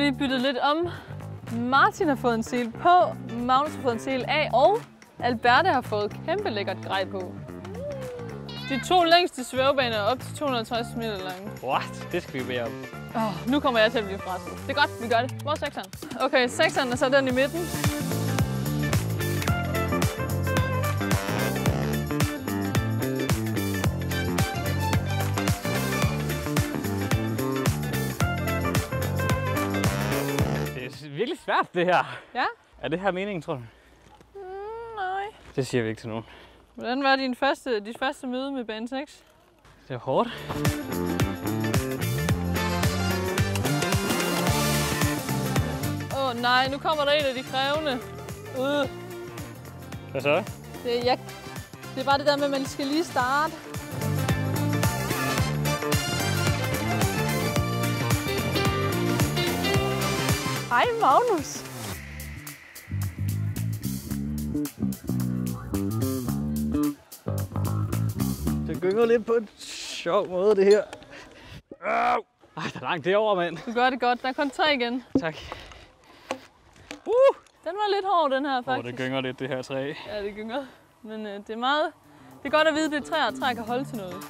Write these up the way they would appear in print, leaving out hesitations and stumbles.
lige byttet lidt om. Martin har fået en sele på, Magnus har fået en sele af, og Alberte har fået kæmpe lækkert grej på. De 2 længste svævebaner er op til 250 meter lange. What? Det skal vi bede om. Nu kommer jeg til at blive presset. Det er godt, vi gør det. Hvor er 6'eren? Okay, 6'eren er så den i midten. Det er virkelig svært, det her. Ja? Er det her meningen, tror du? Nej. Det siger vi ikke til nogen. Hvordan var dit første møde med bane 6? Det er hårdt. Nej, nu kommer der en af de krævende. Hvad så? Det er bare det der med, at man skal lige starte. Hej Magnus. Det gynger lidt på en sjov måde, det her. Ej, der er langt derovre, mand. Du gør det godt. Der er kun 3 igen. Tak. Den var lidt hård, den her, faktisk. Det gynger lidt, det her træ. Ja, det gynger. Men det er meget... Det er godt at vide, at det er træer, og træer kan holde til noget.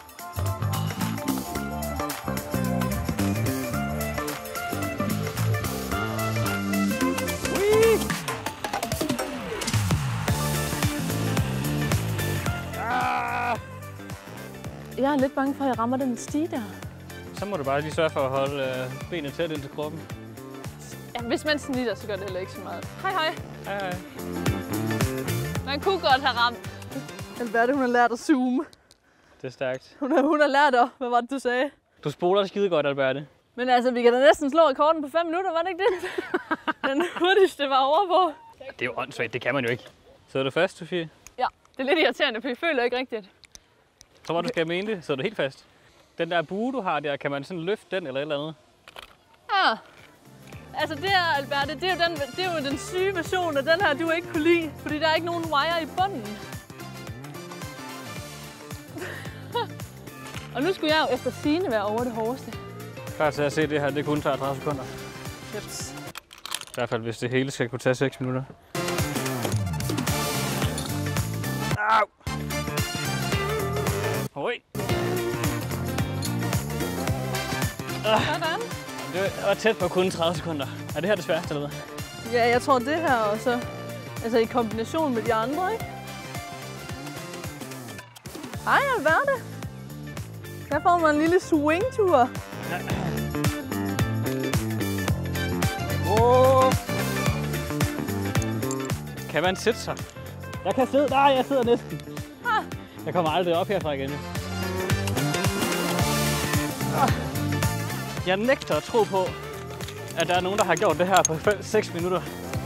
Jeg er lidt bange for, at jeg rammer den stige der. Så må du bare lige sørge for at holde benene tæt ind til kroppen. Ja, hvis man snitter, så gør det heller ikke så meget. Hej hej. Hej hej. Man kunne godt have ramt. Alberte, hun har lært at zoome. Det er stærkt. Hun har lært at... Hvad var det, du sagde? Du spoler skide godt, Alberte. Men altså, vi kan da næsten slå rekorden på 5 minutter, var det ikke det? Den hurtigste var over på. Det er jo åndssvagt, det kan man jo ikke. Så er du fast, Sofie? Ja, det er lidt irriterende, for jeg føler ikke rigtigt. Så var du skal mene det, så er du helt fast. Den der bue, du har der, kan man sådan løfte den eller et eller andet? Ja. Altså det her, Alberte, det er jo den syge version af den her, du ikke kunne lide. Fordi der er ikke nogen wire i bunden. Og nu skulle jeg jo efter sigende være over det hårdeste. Klar til at se det her, det kun tager 30 sekunder. Jeps. I hvert fald, hvis det hele skal kunne tage 6 minutter. Au! Oi! Sådan. Det var tæt på kun 30 sekunder. Er det her det sværeste, eller hvad? Ja, jeg tror det her også. Altså i kombination med de andre, ikke? Hej, Alberte. Der får man en lille swingtur. Kan man sætte sig? Jeg kan sidde. Nej, jeg sidder næsten. Jeg kommer aldrig op herfra igen. Jeg nægter at tro på, at der er nogen, der har gjort det her på 6 minutter.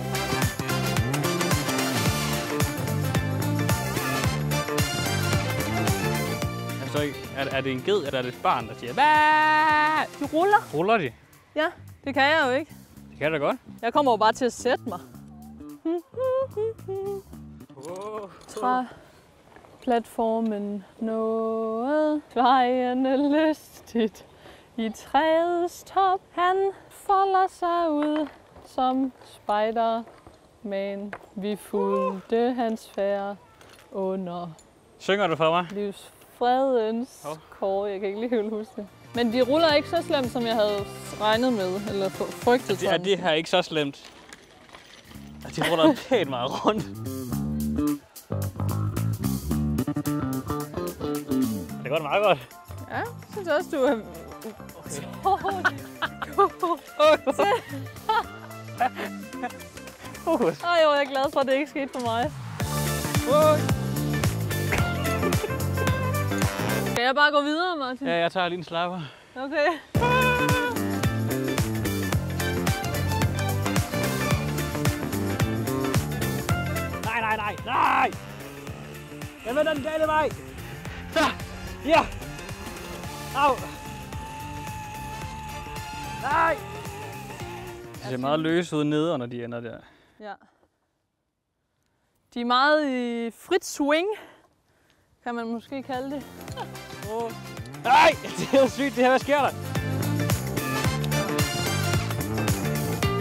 Altså, er det en ged, eller er det et barn, der siger Bæh! De ruller. Ruller de? Ja, det kan jeg jo ikke. Det kan da godt. Jeg kommer jo bare til at sætte mig. Platformen noget vejende lystigt. I træets top, han folder sig ud som Spider-Man. Vi fulgte hans færd under Synger du for mig? livsfredens kår. Jeg kan ikke lige helt huske det. Men de ruller ikke så slemt, som jeg havde regnet med, eller frygtet. Er det her ikke så slemt? De ruller pænt meget rundt. Det går da meget godt. Ja, jeg synes også, du er... Fokus. Ej, jeg er glad for, at det ikke skete for mig. Skal jeg bare gå videre, Martin? Ja, jeg tager lige en slapper. Okay. Nej! Jeg vender den gale vej! Så! Ja! Au! Nej! Det ser meget løs ud nede, når de ender der. Ja. De er meget i frit swing, kan man måske kalde det. Nej! Det er jo sygt, det her. Hvad sker der?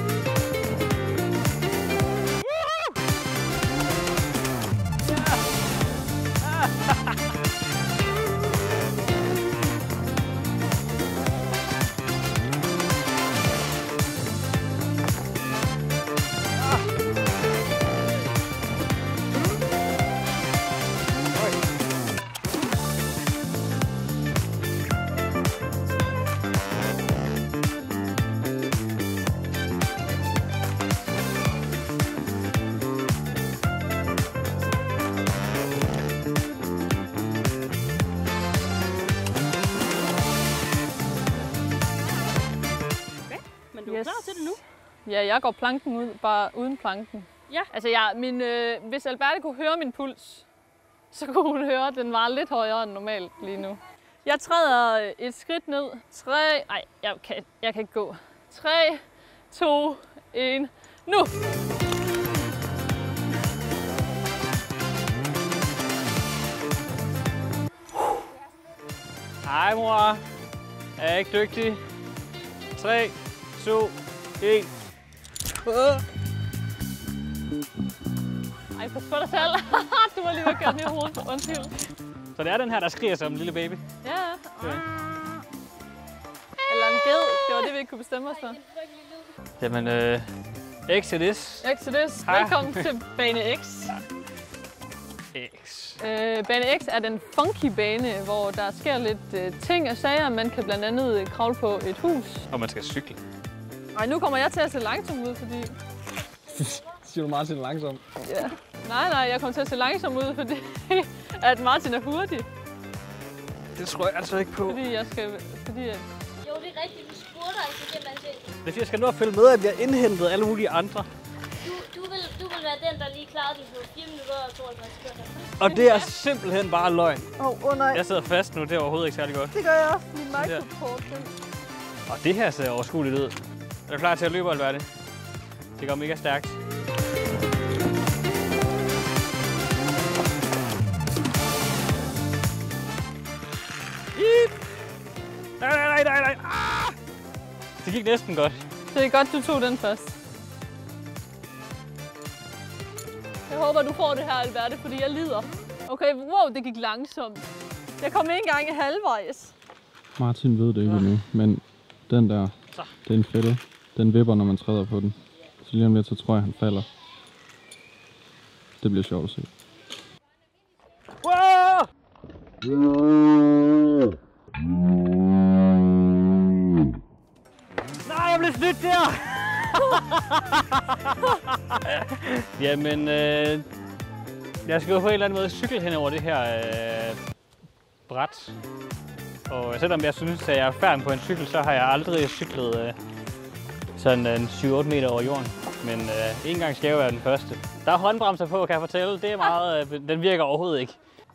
til det nu? Ja, jeg går planken ud, bare uden planken. Ja. Altså, hvis Alberte kunne høre min puls, så kunne hun høre, at den var lidt højere end normalt lige nu. Jeg træder et skridt ned. 3... Nej, jeg kan ikke gå. 3, 2, 1... Nu! Hej mor. Er jeg ikke dygtig? 3, 2, 1. Ej, pas på dig selv. Du var lige ved at gøre den i hovedet. Undskyld. Så det er den her, der skriger som en lille baby? Ja. Okay. Eller en ged. Det var det, vi ikke kunne bestemme os for. Jamen, Exodus. Exodus. Hej. Velkommen til bane X. X. Bane X er den funky bane, hvor der sker lidt ting og sager. Man kan blandt andet kravle på et hus. Og man skal cykle. Og nu kommer jeg til at se langsom ud, fordi... Siger du Martin langsom? Ja. Nej, jeg kommer til at se langsom ud, fordi at Martin er hurtig. Det tror jeg altså ikke på. Fordi jeg skal... Fordi at... Jo, det er rigtigt. Du spurgte altså, det man siger. Det er fordi, jeg skal nå at følge med, at vi har indhentet alle mulige andre. Du vil være den, der lige klarede det på 4 minutter og 52 sekunder. Og det er simpelthen bare løgn. nej. Jeg sidder fast nu, det er overhovedet ikke særlig godt. Det gør jeg også. Min microport. Og det her ser overskueligt ud. Er du klar til at løbe, Alberte? Det går mega stærkt. Nej. Ah! Det gik næsten godt. Det er godt, du tog den først. Jeg håber, du får det her, Alberte, fordi jeg lider. Okay, wow, det gik langsomt. Jeg kom ikke engang halvvejs. Martin ved det ikke endnu, men den der, det er en fælde. Den vipper, når man træder på den. Så lige om lidt, så tror jeg, han falder. Det bliver sjovt at se. Wow! Nej, jeg blev snydt der! Jamen, jeg skal jo på en eller anden måde cykle hen over det her bræt. Og selvom jeg synes, at jeg er færdig på en cykel, så har jeg aldrig cyklet sådan en 7-8 meter over jorden. Men en gang skal jeg jo være den første. Der er håndbremser på, kan jeg fortælle. Det er meget, den virker overhovedet ikke.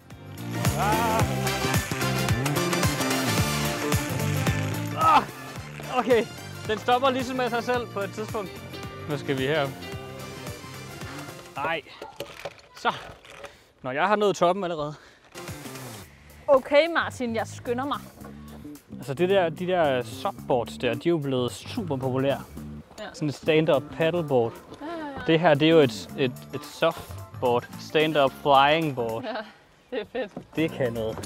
Okay, den stopper ligesom med sig selv på et tidspunkt. Nu skal vi her. Nej. Så. Nå, jeg har nået toppen allerede. Okay, Martin, jeg skynder mig. Altså de der subboards der, de er jo blevet super populære. Ja. Sådan et stand-up paddleboard. Ja. Det her, det er jo et softboard. Stand-up flying board. Ja, det er fedt. Det kan noget.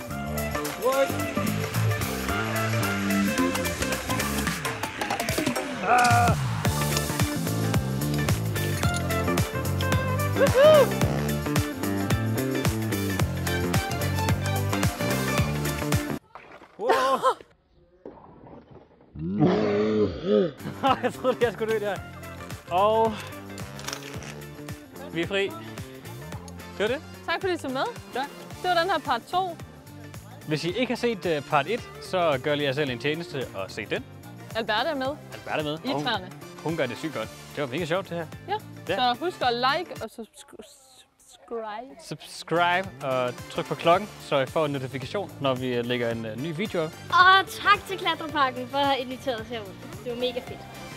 Jeg troede lige, jeg skulle dø der. Og vi er fri. Det var det. Tak fordi I så med. Ja. Det var den her part 2. Hvis I ikke har set part 1, så gør lige jer selv en tjeneste og se den. Alberte er med Alberte er med. i træerne. Hun gør det sygt godt. Det var mega sjovt det her. Ja. Ja. Så husk at like og Subscribe og tryk på klokken, så I får en notifikation, når vi lægger en ny video op. Og tak til Klatreparken for at have inviteret os herud. Det var mega fedt.